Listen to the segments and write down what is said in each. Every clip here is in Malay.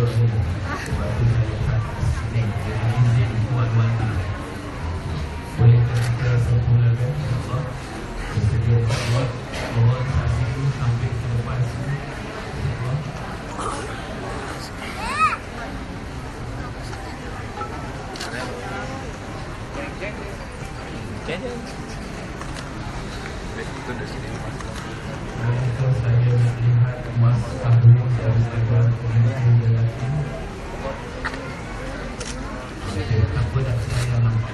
dulu. Waktu saya tak sini, jadi izin tuan-tuan. Boleh kita sempurnakan, insyaAllah. Bersedia buat mohon saat itu sampai ke lepas ini, insyaAllah. Kalau saya melihat emas kahwin daripada pemimpin lelaki, apa dah saya nampak?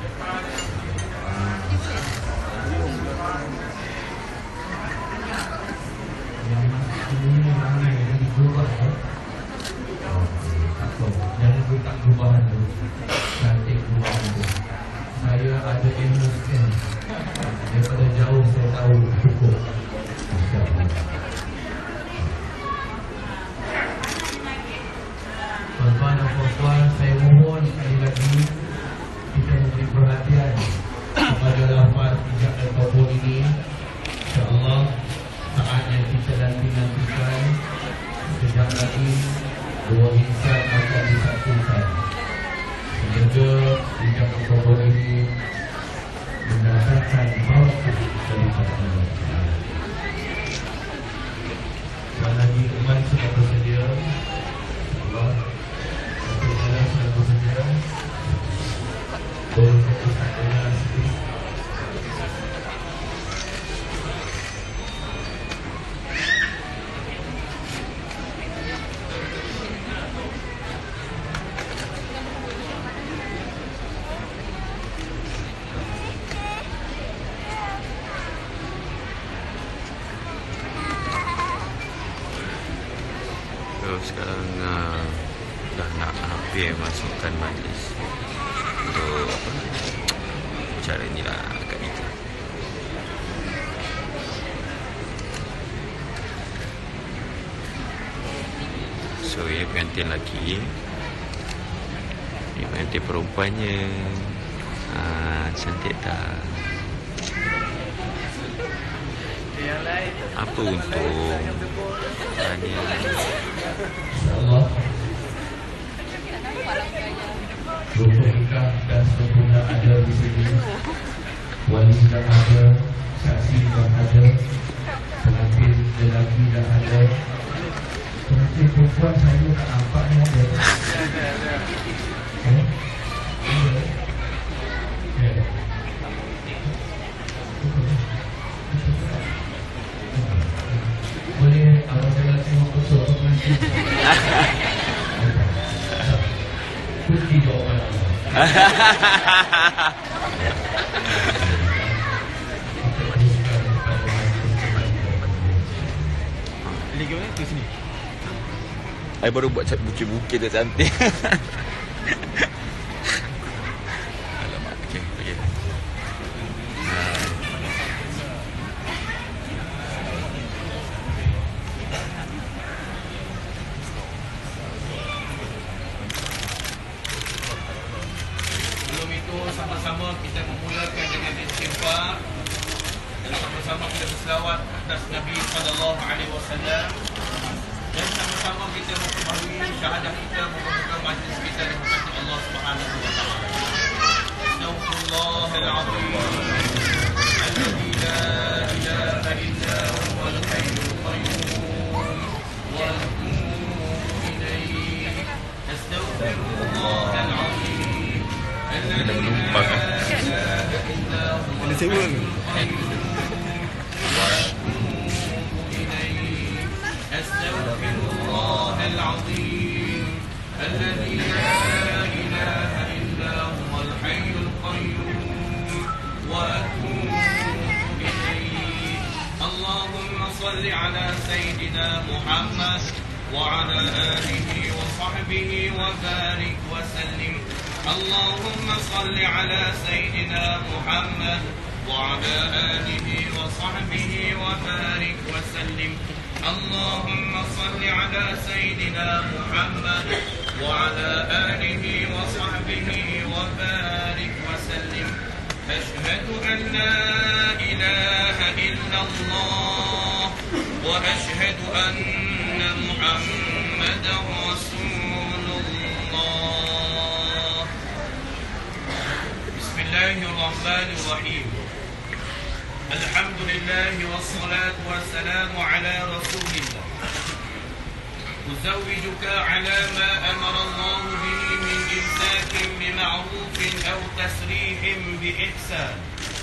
Yang ini ramai jadi berubah ya? Jangan buka perubahan dulu. Cantik perubahan dulu. Saya ada ilmu scan. Daripada jauh saya tahu cukup. Tuan-tuan dan puan-puan, saya mohon sekali lagi kita memberi perhatian kepada lafaz ijab dan qabul ini. InsyaAllah saat yang kita nanti-nantikan, sekejap lagi dua insan akan disatukan. Semoga ijab dan qabul ini mendatangkan barakah daripada Allah. Dan lagi umat sudah bersedia, Allah untuk jalan sudah bersedia. Boleh kita dengar sedikit. Sekarang dah nak hampir masukkan majlis untuk acara ni lah kat kita. So ya, pengantin lelaki, ini pengantin perempuannya. Cantik tak? Apa untung hanya InsyaAllah rukun nikah dan sempurna ada di sini. Wali dah ada, saksi dah ada, pengantin lelaki dah ada. Pengantin perempuan saya tak nampak ni ada. Boleh abang jalan tengok betul pengantin. Kunci jawapan Allah. Lagi mana tu sini? I baru buat bukit-bukit tu cantik. Alamak, okey, okey. Sebelum itu sama-sama kita memulakan dengan istighfar dan sama-sama kita berselawat atas Nabi sallallahu alaihi wasallam dan sama-sama kita mengetahui syahadah kita merupakan majlis kita di hadapan Allah Subhanahu wa taala. Astaghfirullahal azim alladzi la ilaha illa huwal hayyul qayyum wa atubu ilayhi. Astaghfirullahal azim Kita menumpang kan? Ada sewa ke? أستغفر الله العظيم الذي لا إله إلا هو الحي القيوم وأتوب إليه. اللهم صل على سيدنا محمد وعلى آله وصحبه وبارك وسلم. اللهم صل على سيدنا محمد وعلى آله وصحبه وبارك وسلم. اللهم صل على سيدنا محمد وعلى آله وصحبه وبارك وسلم. أشهد أن لا إله إلا الله وأشهد أن محمدا رسول الله الرحمن الرحيم الحمد لله والصلاة والسلام على رسول الله أزوجك على ما أمر الله به من إمساك بمعروف أو تسريح بإحسان.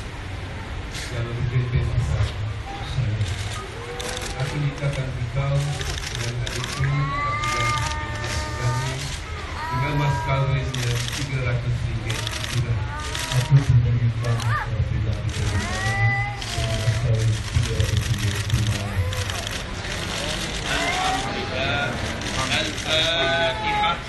Aku nikahkan engkau dengan adikku kami dengan mas kawinnya RM300. Aku sudah nikah apabila kita dengan mas kawin RM300. Alhamdulillah. Al-Fatihah.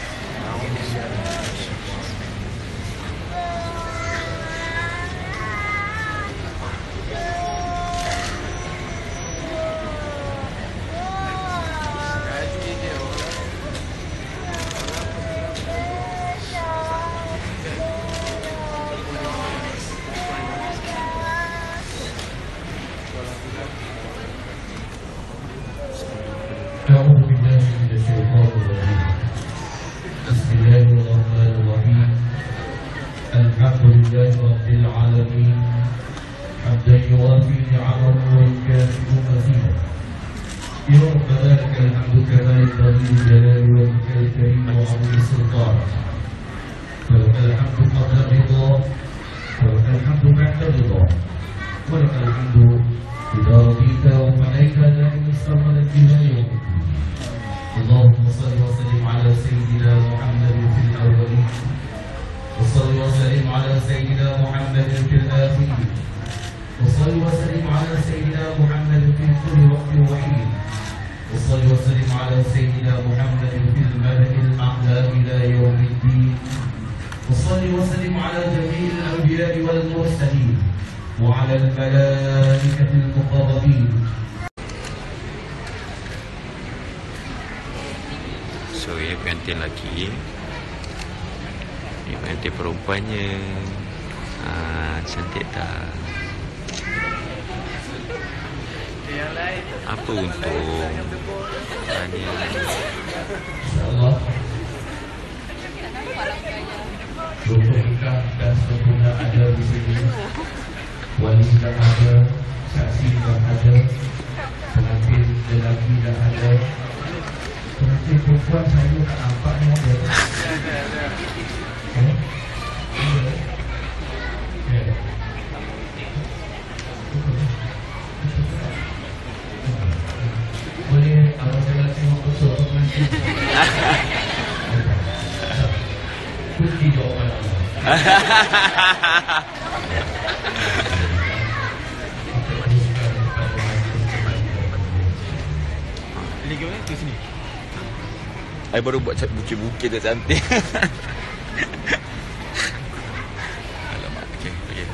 أعوذ بالله من الشيطان الرجيم. بسم الله الرحمن الرحيم. الحمد لله رب العالمين حمدا يوافي نعمه ويكافئ مزيدا. يا ربنا لك الحمد كما ينبغي لجلال وجهك الكريم وعظيم سلطانك. فلك الحمد قبل الرضا ولك الحمد بعد الرضا ولك الحمد إذا رضيت وفنيت دائما استمرت بها يوم الدين. اللهم صل وسلم على سيدنا محمد في الأولين وصل وسلم على سيدنا محمد في الآخرين وصل وسلم على سيدنا محمد في كل وقت وحين وصل وسلم على سيدنا محمد في الملأ الأعلى إلى يوم الدين وصل وسلم على جميع الأنبياء والمرسلين وعلى الملائكة المقربين. So, ia pengantin lelaki, ini pengantin perempuannya. Cantik tak? Apa untung? Tanya. InsyaAllah rukun nikah dan sempurna ada di sini. Wali dah ada, saksi dah ada, pengantin lelaki dah ada. Pengantin perempuan saya tak nampak ni ada. Boleh abang saya tengok betul pengantin. Kunci jawapan Lagi mana tu sini? I baru buat bukit-bukit tak cantik. Alamak, okey.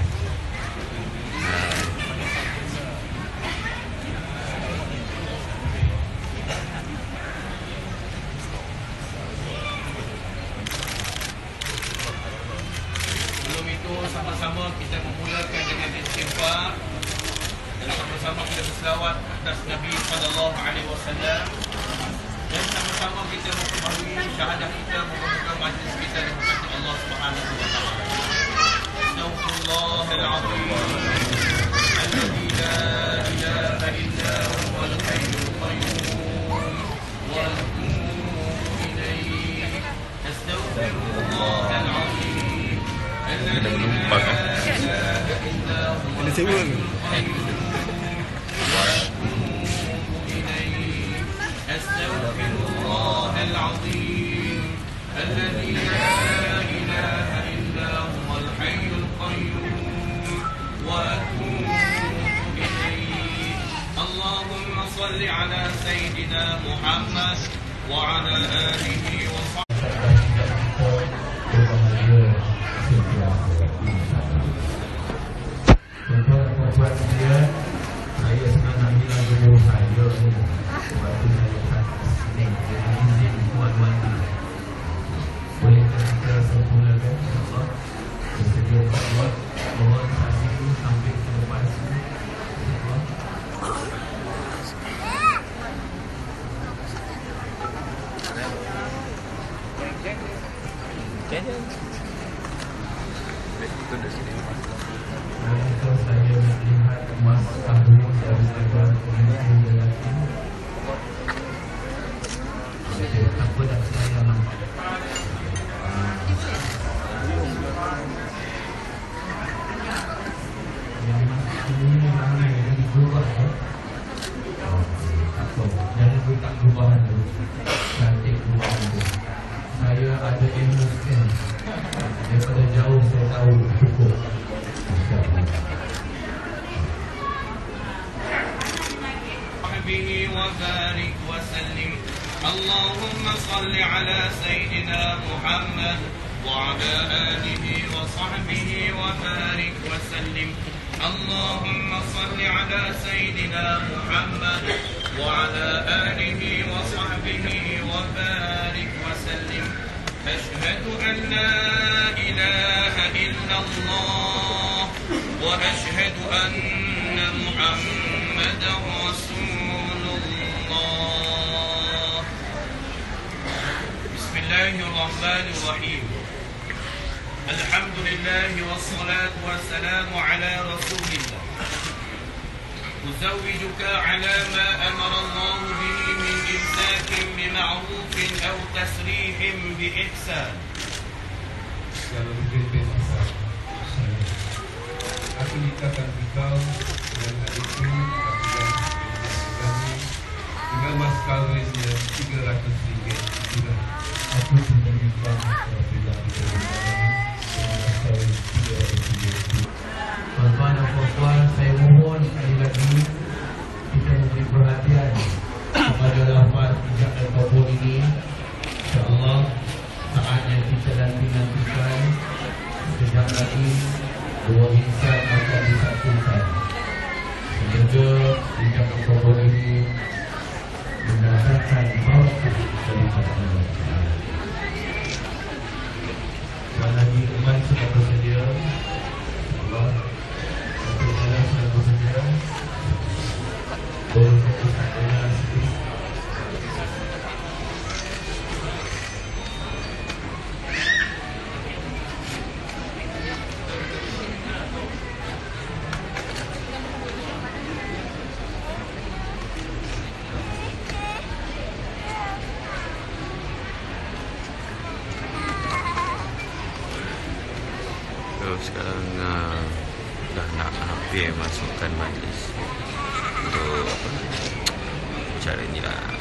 Sebelum itu sama-sama kita memulakan dengan istighfar dan sama-sama kita berselawat atas Nabi sallallahu alaihi wasallam dan sama-sama kita mengetahui syahadah kita moga-moga majlis kita dirahmati Allah Subhanahu wa taala. Astaghfirullahal azim. Alladzi la ilaha illa huwal hayyul qayyum wa atubu ilayhi. Astaghfirullahal azim. Kena menumpang Kena sewa ke? أستغفر الله العظيم الذي لا إله إلا هو الحي القيوم وأتوب إليه. اللهم صل على سيدنا محمد وعلى آله وصحبه. Tuan-tuan sekalian, saya senang nak bilang dulu saya ni. Sebab tu saya letak sini. Jadi izin tuan-tuan dulu. Boleh kita sempurnakan insyaAllah. Bersedia buat mohon saksi itu sampai ke depan sini. InsyaAllah. Kalau saya nak lihat emas kahwin daripada pemimpin lelaki. Apa dah saya nampak? Yang ini ramai yang digubah ya. Jangan letak gubahan tu. Cantik gubahan tu. Saya ada ilmu scan. Daripada jauh saya tahu cukup. به وبارك وسلم اللهم صل على سيدنا محمد وعلى آله وصحبه وبارك وسلم اللهم صل على سيدنا محمد وعلى آله وصحبه وبارك وسلم أشهد أن لا إله إلا الله وأشهد أن محمدا رسول الله بسم الله الرحمن الرحيم الحمد لله والصلاة والسلام على رسول الله أزوجك على ما أمر الله به من إمساك بمعروف أو تسريح بإحسان. Kalau berbeza besar, aku nikahkan engkau dan adikku kami dengan mas kawinnya RM300 bulan. Aku sudah nikah apabila kita berkahwin dengan kawin RM300. Tuan-tuan dan puan-puan, saya mohon sekali lagi kita memberi perhatian kepada lafaz ijab dan kabul ini. InsyaAllah saat yang kita nanti-nantikan sekejap lagi dua insan akan disatukan. Semoga ijab dan kabul ini mendatangkan barakah daripada Allah. Dan lagi umat sudah bersedia. InsyaAllah untuk saya sudah bersedia. Boleh fokuskan dengan sikit. Sekarang dah nak hampir masukkan majlis untuk apa cara ni lah.